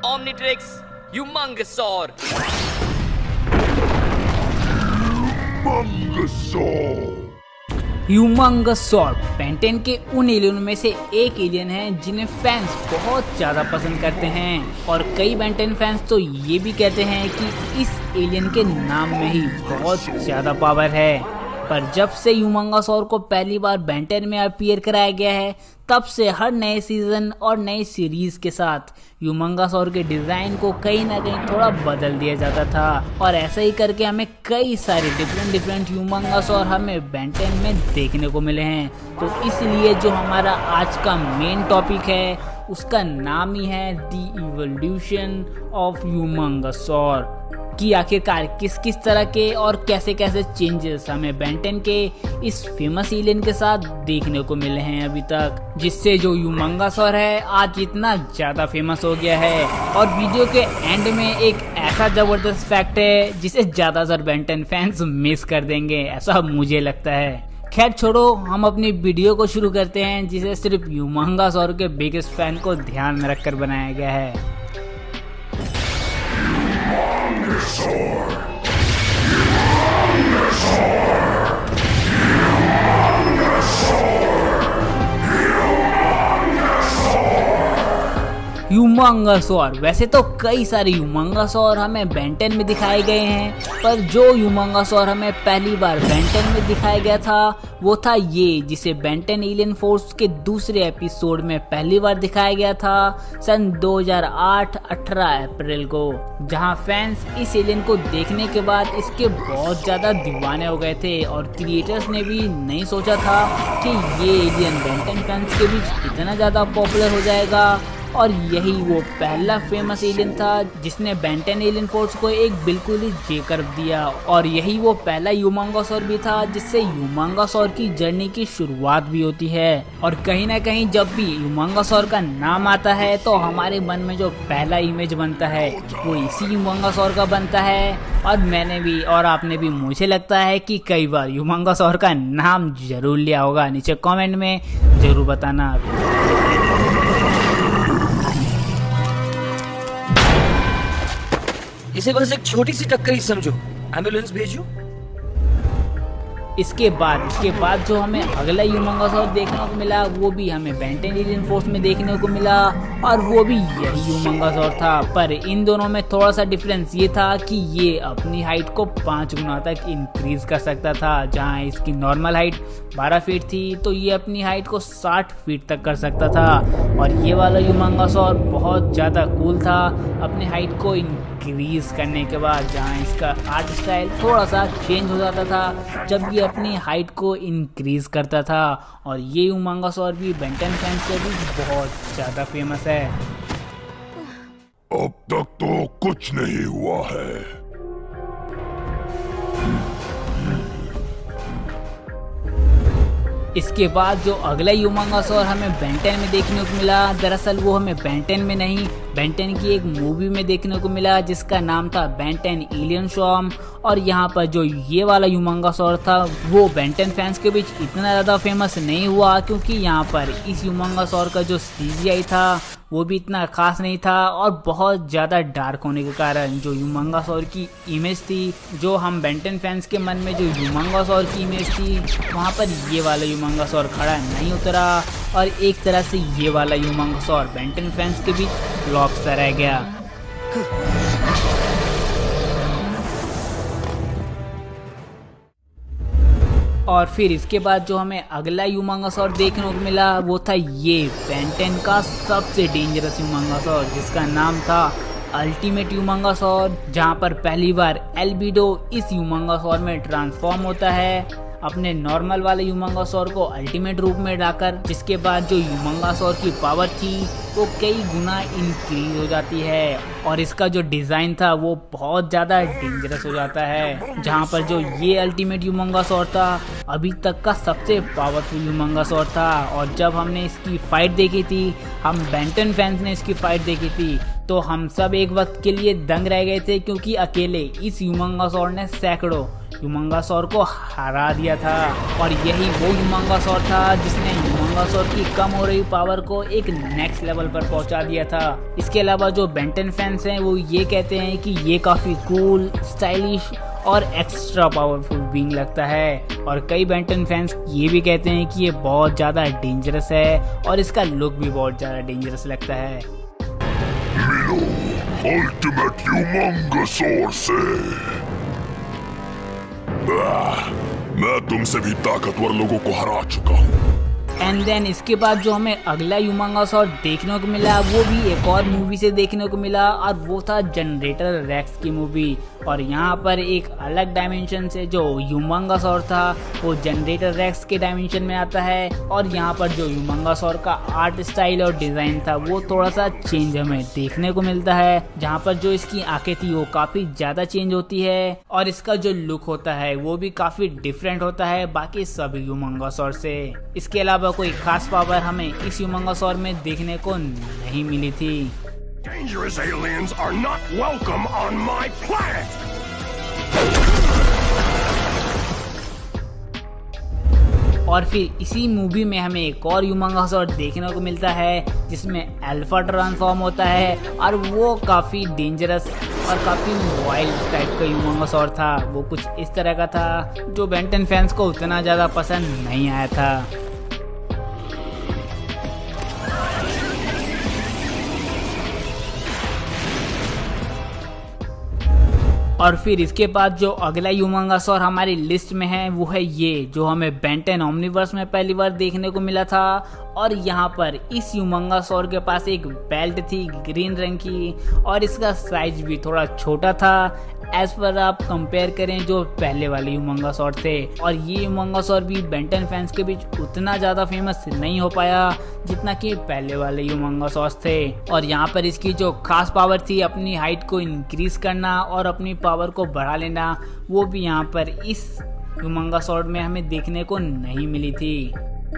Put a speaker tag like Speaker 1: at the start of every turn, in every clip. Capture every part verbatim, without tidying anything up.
Speaker 1: Omnitrix Humongosaur.
Speaker 2: ह्यूमंगसॉर Ben Ten के उन alien में से एक एलियन है जिन्हें फैंस बहुत ज़्यादा पसंद करते हैं और कई बेंटेन फैंस तो ये भी कहते हैं कि इस एलियन के नाम में ही बहुत ज़्यादा पावर है। पर जब से ह्यूमंगसॉर को पहली बार बेंटेन में अपीयर कराया गया है तब से हर नए सीजन और नए सीरीज के साथ ह्यूमंगसॉर के डिज़ाइन को कहीं ना कहीं थोड़ा बदल दिया जाता था और ऐसा ही करके हमें कई सारे डिफरेंट डिफरेंट ह्यूमंगसॉर हमें बेंटेन में देखने को मिले हैं। तो इसलिए जो हमारा आज का मेन टॉपिक है उसका नाम ही है द इवोल्यूशन ऑफ ह्यूमंगसॉर, कि आखिरकार किस किस तरह के और कैसे कैसे चेंजेस हमें बेंटेन के इस फेमस एलियन के साथ देखने को मिले हैं अभी तक, जिससे जो ह्यूमंगसॉर है आज इतना ज़्यादा फेमस हो गया है। और वीडियो के एंड में एक ऐसा ज़बरदस्त फैक्ट है जिसे ज़्यादातर बेंटेन फैंस मिस कर देंगे, ऐसा मुझे लगता है। खैर छोड़ो, हम अपनी वीडियो को शुरू करते हैं जिसे सिर्फ ह्यूमंगसॉर के बिगेस्ट फैन को ध्यान में रखकर बनाया गया है। ह्यूमंगसॉर, वैसे तो कई सारे ह्यूमंगसॉर हमें बेंटेन में दिखाए गए हैं, पर जो ह्यूमंगसॉर हमें पहली बार बेंटेन में दिखाया गया था वो था ये, जिसे बेंटेन एलियन फोर्स के दूसरे एपिसोड में पहली बार दिखाया गया था सन दो हज़ार आठ अठारह अप्रैल को, जहां फैंस इस एलियन को देखने के बाद इसके बहुत ज़्यादा दीवाने हो गए थे और क्रिएटर्स ने भी नहीं सोचा था कि ये एलियन बेंटेन फैंस के बीच इतना ज़्यादा पॉपुलर हो जाएगा। और यही वो पहला फेमस एलियन था जिसने बेंटेन एलियन फोर्स को एक बिल्कुल ही जे कर्व दिया, और यही वो पहला ह्यूमंगसॉर भी था जिससे ह्यूमंगसॉर की जर्नी की शुरुआत भी होती है। और कहीं ना कहीं जब भी ह्यूमंगसॉर का नाम आता है तो हमारे मन में जो पहला इमेज बनता है वो इसी ह्यूमंगसॉर का बनता है। और मैंने भी और आपने भी, मुझे लगता है कि कई बार ह्यूमंगसॉर का नाम जरूर लिया होगा। नीचे कमेंट में जरूर बताना।
Speaker 1: इसे बस एक छोटी सी टक्कर ही समझो, एम्बुलेंस भेजो।
Speaker 2: इसके बाद इसके बाद जो हमें अगला ह्यूमंगसॉर देखने को मिला वो भी हमें बेंटेन एलियन फोर्स में देखने को मिला और वो भी यही ह्यूमंगसॉर था। पर इन दोनों में थोड़ा सा डिफरेंस ये था कि ये अपनी हाइट को पाँच गुना तक इंक्रीज कर सकता था। जहां इसकी नॉर्मल हाइट बारह फीट थी तो ये अपनी हाइट को साठ फीट तक कर सकता था। और ये वाला ह्यूमंगसॉर बहुत ज़्यादा कूल था अपनी हाइट को इंक्रीज करने के बाद, जहाँ इसका आर्ट स्टाइल थोड़ा सा चेंज हो जाता था जब ये अपनी हाइट को इंक्रीज करता था। और ये ह्यूमंगसॉर भी बेंटेन फैंस के भी बहुत ज़्यादा फेमस है।
Speaker 3: अब तक तो कुछ नहीं हुआ है।
Speaker 2: इसके बाद जो अगला ह्यूमंगसॉर हमें बेंटेन में देखने को मिला, दरअसल वो हमें बेंटेन में नहीं, बेंटेन की एक मूवी में देखने को मिला जिसका नाम था बेंटेन एलियन स्वॉर्म। और यहाँ पर जो ये वाला ह्यूमंगसॉर था वो बेंटेन फैंस के बीच इतना ज़्यादा फेमस नहीं हुआ क्योंकि यहाँ पर इस ह्यूमंगसॉर का जो सीजीआई था वो भी इतना खास नहीं था और बहुत ज़्यादा डार्क होने के कारण जो ह्यूमंगसॉर की इमेज थी, जो हम बेंटेन फैंस के मन में जो ह्यूमंगसॉर की इमेज थी वहाँ पर ये वाला ह्यूमंगसॉर खड़ा नहीं उतरा और एक तरह से ये वाला ह्यूमंगसॉर बेंटेन फैंस के बीच फ्लॉप सा रह गया। और फिर इसके बाद जो हमें अगला ह्यूमंगसॉर देखने को मिला वो था ये बेंटेन का सबसे डेंजरस ह्यूमंगसॉर जिसका नाम था अल्टीमेट ह्यूमंगसॉर, जहां पर पहली बार एल्बिडो इस ह्यूमंगसॉर में ट्रांसफॉर्म होता है अपने नॉर्मल वाले ह्यूमंगसॉर को अल्टीमेट रूप में डालकर, जिसके बाद जो ह्यूमंगसॉर की पावर थी वो कई गुना इंक्रीज हो जाती है और इसका जो डिज़ाइन था वो बहुत ज़्यादा डेंजरस हो जाता है। जहाँ पर जो ये अल्टीमेट ह्यूमंगसॉर था अभी तक का सबसे पावरफुल ह्यूमंगसॉर था। और जब हमने इसकी फाइट देखी थी, हम बेंटेन फैंस ने इसकी फाइट देखी थी, तो हम सब एक वक्त के लिए दंग रह गए थे क्योंकि अकेले इस ह्यूमंगसॉर ने सैकड़ों ह्यूमंगसॉर को हरा दिया था। और यही वो ह्यूमंगसॉर था जिसने यूमंगासोर की कम हो रही पावर को एक नेक्स्ट लेवल पर पहुंचा दिया था। इसके अलावा जो बेंटन फैंस हैं वो ये कहते हैं कि ये काफ़ी कूल, स्टाइलिश और एक्स्ट्रा पावरफुल बीइंग लगता है, और कई बेंटन फैंस ये भी कहते हैं कि ये बहुत ज़्यादा डेंजरस है और इसका लुक भी बहुत ज़्यादा डेंजरस लगता है।
Speaker 3: मिलो अल्टीमेट यूमंगासोर से। आह, मैं तुमसे भी ताकतवर लोगों को हरा चुका हूँ।
Speaker 2: एंड देन इसके बाद जो हमें अगला यूमंगासोर देखने को मिला वो भी एक और मूवी से देखने को मिला, और वो था जनरेटर रेक्स की मूवी। और यहाँ पर एक अलग डायमेंशन से जो यूमंगासोर था वो जनरेटर रेक्स के डायमेंशन में आता है, और यहाँ पर जो यूमंगासोर का आर्ट स्टाइल और डिज़ाइन था वो थोड़ा सा चेंज हमें देखने को मिलता है। जहाँ पर जो इसकी आंखें थी वो काफ़ी ज़्यादा चेंज होती है, और इसका जो लुक होता है वो भी काफ़ी डिफरेंट होता है बाकी सभी यूमंगासोर से। इसके अलावा कोई खास पावर हमें इस यूमंगासोर में देखने को नहीं मिली थी।
Speaker 3: Dangerous aliens are not welcome on my planet.
Speaker 2: और फिर इसी मूवी में हमें एक और यूमंगासोर देखने को मिलता है जिसमें अल्फा ट्रांसफॉर्म होता है, और वो काफ़ी डेंजरस और काफ़ी वाइल्ड टाइप का यूमंगासोर था। वो कुछ इस तरह का था जो बेंटन फैंस को उतना ज़्यादा पसंद नहीं आया था। और फिर इसके बाद जो अगला यूमंगासोर हमारी लिस्ट में है वो है ये, जो हमें बेंटन ओमनीवर्स में पहली बार देखने को मिला था। और यहाँ पर इस यूमंगासोर के पास एक बेल्ट थी ग्रीन रंग की, और इसका साइज भी थोड़ा छोटा था एज पर आप कंपेयर करें जो पहले वाले यूमंगासोर थे। और ये यूमंगासोर भी बेंटन फैंस के बीच उतना ज़्यादा फेमस नहीं हो पाया जितना कि पहले वाले यूमंगासोर थे। और यहाँ पर इसकी जो खास पावर थी अपनी हाइट को इंक्रीज करना और अपनी पावर को बढ़ा लेना, वो भी यहाँ पर इस यूमंगासोर में हमें देखने को नहीं मिली थी।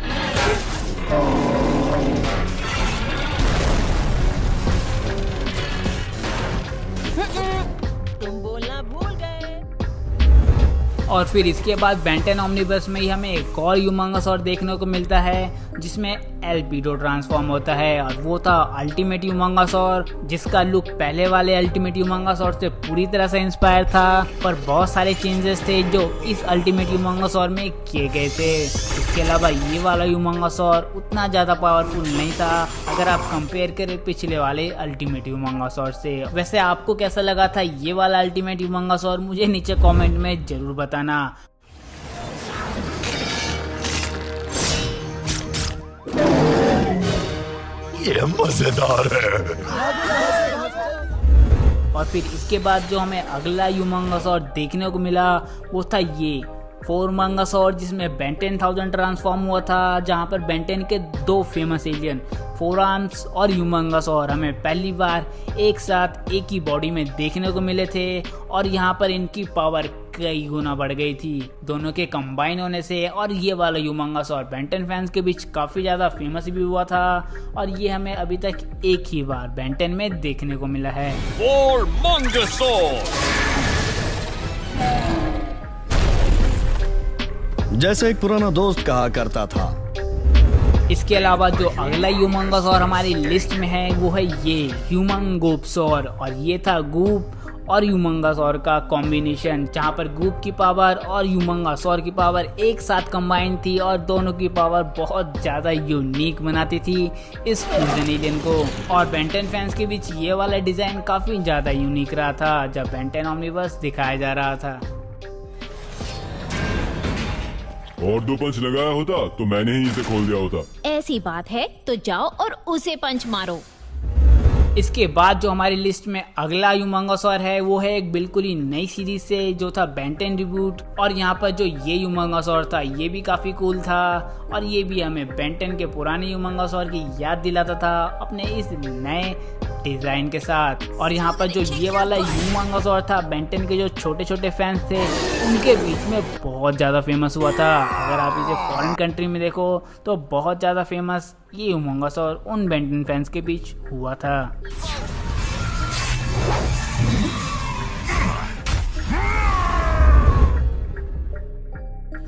Speaker 4: तुम बोलना भूल गए।
Speaker 2: और फिर इसके बाद बेंटन ओमनीवर्स में ही हमें एक और यूमंगासोर देखने को मिलता है जिसमें एल्पिडो ट्रांसफॉर्म होता है, और वो था अल्टीमेट यूमंगासोर, जिसका लुक पहले वाले अल्टीमेट यूमंगासोर से पूरी तरह से इंस्पायर था, पर बहुत सारे चेंजेस थे जो इस अल्टीमेट यूमंगासोर में किए गए थे। इसके अलावा ये वाला यूमंगासोर उतना ज़्यादा पावरफुल नहीं था अगर आप कंपेयर करें पिछले वाले अल्टीमेट यूमंगासोर से। वैसे आपको कैसा लगा था ये वाला अल्टीमेट यूमंगासोर, मुझे नीचे कॉमेंट में जरूर बताना।
Speaker 3: ये मजेदार है।
Speaker 2: और फिर इसके बाद जो हमें अगला यूमंगासोर देखने को मिला वो था ये फोरमंगासोर, जिसमें बेंटेन थाउजेंड ट्रांसफॉर्म हुआ था, जहां पर बेंटेन के दो फेमस एलियन फोर आर्म्स और यूमंगासोर हमें पहली बार एक साथ एक ही बॉडी में देखने को मिले थे, और यहाँ पर इनकी पावर कई गुना बढ़ गई थी दोनों के कंबाइन होने से। और ये वाला यूमंगासोर बेंटन फैंस के बीच काफ़ी ज़्यादा फेमस भी हुआ था, और ये हमें अभी तक एक ही बार बेंटन में देखने को मिला है।
Speaker 5: जैसे एक पुराना दोस्त कहा करता था।
Speaker 2: इसके अलावा जो अगला यूमंगासोर हमारी लिस्ट में है वो है ये ह्यूमंगोप्सोर, और ये था गूप और यूमंगासोर का कॉम्बिनेशन, जहाँ पर गूप की पावर और यूमंगासोर की पावर एक साथ कंबाइन थी, और दोनों की पावर बहुत ज़्यादा यूनिक बनाती थी इस फ्यूजन एलियन को। और बेंटन फैंस के बीच ये वाला डिज़ाइन काफ़ी ज़्यादा यूनिक रहा था जब बेंटन ओमनीवर्स दिखाया जा रहा था।
Speaker 3: और दो पंच लगाया होता तो मैंने ही इसे खोल दिया होता।
Speaker 4: ऐसी बात है तो जाओ और उसे पंच मारो।
Speaker 2: इसके बाद जो हमारी लिस्ट में अगला यूमंगासोर है वो है एक बिल्कुल ही नई सीरीज से, जो था बेंटन रिबूट। और यहाँ पर जो ये यूमंगासोर था ये भी काफ़ी कूल था, और ये भी हमें बेंटन के पुराने यूमंगासोर की याद दिलाता था अपने इस नए डिज़ाइन के साथ। और यहाँ पर जो ये वाला यूमंगासोर था बेंटन के जो छोटे छोटे फैंस थे उनके बीच में बहुत ज़्यादा फेमस हुआ था। अगर आप इसे फॉरेन कंट्री में देखो तो बहुत ज़्यादा फेमस ये यूमंगासोर उन बेंटन फैंस के बीच हुआ था।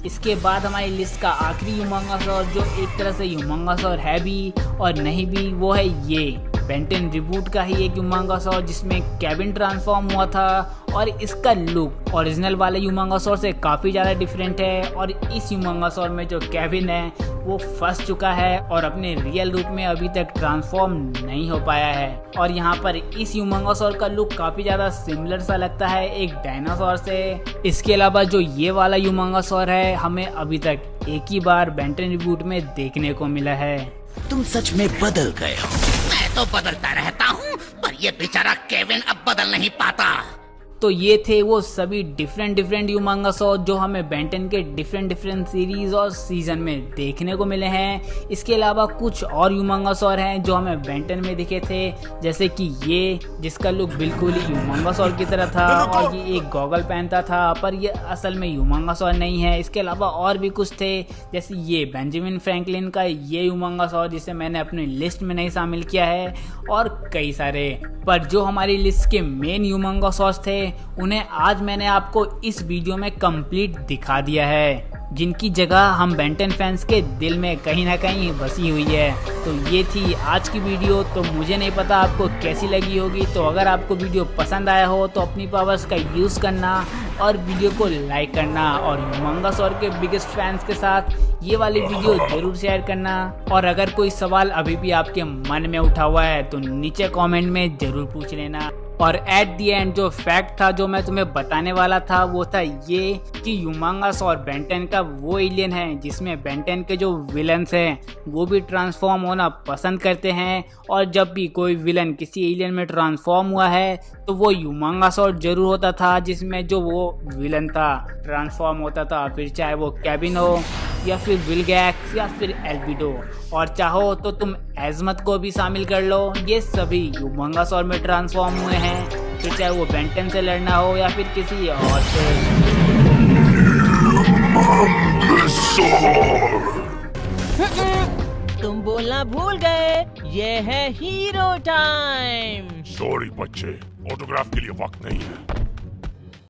Speaker 2: इसके बाद हमारी लिस्ट का आखिरी ह्यूमंगोसॉर, जो एक तरह से ह्यूमंगोसॉर है भी और नहीं भी, वो है ये बेंटेन रिबूट का ही एक ह्यूमंगोसॉर जिसमें केविन ट्रांसफॉर्म हुआ था। और इसका लुक ओरिजिनल वाले ह्यूमंगोसॉर से काफ़ी ज़्यादा डिफरेंट है। और इस ह्यूमंगोसॉर में जो केविन है वो फंस चुका है और अपने रियल रूप में अभी तक ट्रांसफॉर्म नहीं हो पाया है। और यहाँ पर इस ह्यूमंगोसॉर का लुक काफ़ी ज़्यादा सिमिलर सा लगता है एक डायनासोर से। इसके अलावा जो ये वाला ह्यूमंगोसॉर है हमें अभी तक एक ही बार बेंटेन रिबूट में देखने को मिला है।
Speaker 6: तुम सच में बदल गए हो। मैं तो बदलता रहता हूँ, पर ये बेचारा केविन अब बदल नहीं पाता।
Speaker 2: तो ये थे वो सभी डिफरेंट डिफरेंट ह्यूमंगोसॉर जो हमें बेंटेन के डिफरेंट डिफरेंट सीरीज और सीजन में देखने को मिले हैं। इसके अलावा कुछ और ह्यूमंगोसॉर हैं जो हमें बेंटेन में दिखे थे, जैसे कि ये जिसका लुक बिल्कुल ही ह्यूमंगोसॉर की तरह था और ये एक गॉगल पहनता था, पर ये असल में ह्यूमंगोसॉर नहीं है। इसके अलावा और भी कुछ थे, जैसे ये बेंजामिन फ्रैंकलिन का ये ह्यूमंगोसॉर जिसे मैंने अपनी लिस्ट में नहीं शामिल किया है, और कई सारे। पर जो हमारी लिस्ट के मेन ह्यूमंगोसॉर्स थे उन्हें आज मैंने आपको इस वीडियो में कंप्लीट दिखा दिया है, जिनकी जगह हम बेंटेन फैंस के दिल में कहीं ना कहीं बसी हुई है। तो ये थी आज की वीडियो। तो मुझे नहीं पता आपको कैसी लगी होगी। तो अगर आपको वीडियो पसंद आया हो तो अपनी पावर्स का यूज़ करना और वीडियो को लाइक करना, और ह्यूमंगोसॉर के बिगेस्ट फैंस के साथ ये वाली वीडियो जरूर शेयर करना। और अगर कोई सवाल अभी भी आपके मन में उठा हुआ है तो नीचे कमेंट में जरूर पूछ लेना। और एट दी एंड जो फैक्ट था जो मैं तुम्हें बताने वाला था वो था ये कि ह्यूमंगोसॉर बेंटेन का वो एलियन है जिसमें बेंटेन के जो विलन्स हैं वो भी ट्रांसफॉर्म होना पसंद करते हैं। और जब भी कोई विलन किसी एलियन में ट्रांसफॉर्म हुआ है तो वो ह्यूमंगोसॉर जरूर होता था जिसमें जो वो विलन था ट्रांसफॉर्म होता था, फिर चाहे वो केविन हो या फिर विलगैक्स या फिर एल्बिडो। और चाहो तो तुम एजमत को भी शामिल कर लो, ये सभी ह्यूमंगोसॉर में ट्रांसफॉर्म हुए हैं, फिर चाहे वो बेंटेन से लड़ना हो या फिर किसी और से।
Speaker 7: तुम बोलना भूल गए, ये है हीरो टाइम।
Speaker 3: सॉरी बच्चे, ऑटोग्राफ के लिए वक्त नहीं है।